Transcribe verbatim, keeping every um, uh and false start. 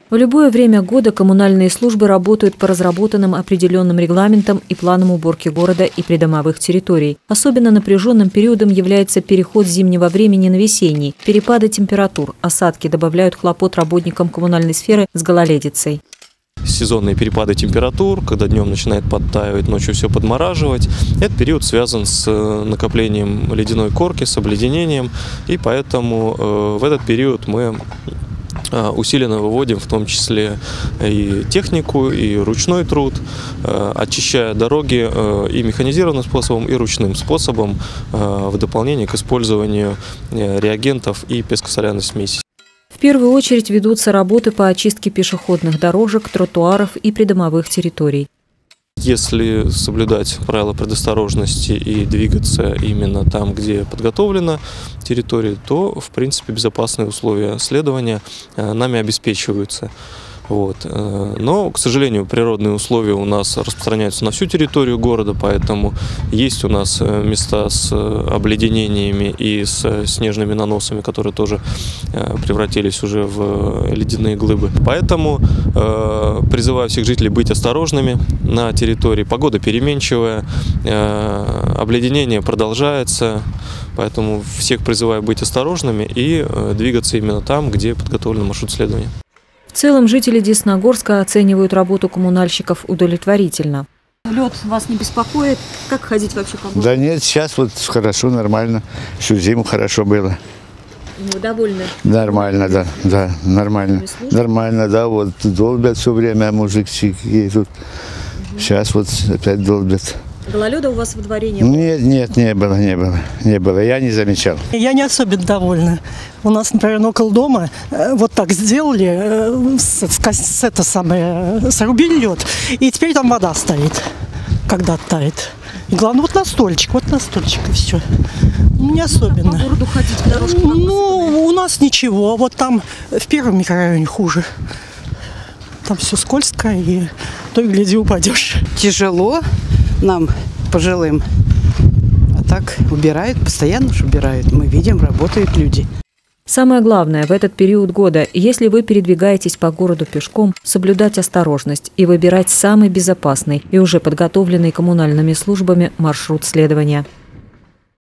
В любое время года коммунальные службы работают по разработанным определенным регламентам и планам уборки города и придомовых территорий. Особенно напряженным периодом является переход зимнего времени на весенний. Перепады температур, осадки добавляют хлопот работникам коммунальной сферы с гололедицей. Сезонные перепады температур, когда днем начинает подтаивать, ночью все подмораживать. Этот период связан с накоплением ледяной корки, с обледенением, и поэтому э, в этот период мы усиленно выводим в том числе и технику, и ручной труд, очищая дороги и механизированным способом, и ручным способом в дополнение к использованию реагентов и пескосоляной смеси. В первую очередь ведутся работы по очистке пешеходных дорожек, тротуаров и придомовых территорий. Если соблюдать правила предосторожности и двигаться именно там, где подготовлена территория, то, в принципе, безопасные условия следования нами обеспечиваются. Вот. Но, к сожалению, природные условия у нас распространяются на всю территорию города, поэтому есть у нас места с обледенениями и с снежными наносами, которые тоже превратились уже в ледяные глыбы. Поэтому э, призываю всех жителей быть осторожными на территории. Погода переменчивая, э, обледенение продолжается, поэтому всех призываю быть осторожными и э, двигаться именно там, где подготовлен маршрут следования. В целом жители Десногорска оценивают работу коммунальщиков удовлетворительно. Лед вас не беспокоит? Как ходить вообще по городу? Да нет, сейчас вот хорошо, нормально. Всю зиму хорошо было. Вы довольны? Нормально, да, да, нормально. Нормально, да, вот долбят все время, мужики едут. Угу. Сейчас вот опять долбят. Гололеда у вас во дворе не было? Нет, нет, не было, не было, не было, я не замечал. Я не особенно довольна. У нас, например, около дома вот так сделали, с, с, это самое, срубили лед, и теперь там вода стоит, когда оттает. И главное, вот на стольчик, вот на стольчик, и все. Не особенно. По городу ходить, по дорожке? Ну, у нас ничего, вот там в первом микрорайоне хуже. Там все скользко, и то и гляди упадешь. Тяжело нам, пожилым. А так убирают, постоянно же убирают. Мы видим, работают люди. Самое главное в этот период года, если вы передвигаетесь по городу пешком, соблюдать осторожность и выбирать самый безопасный и уже подготовленный коммунальными службами маршрут следования.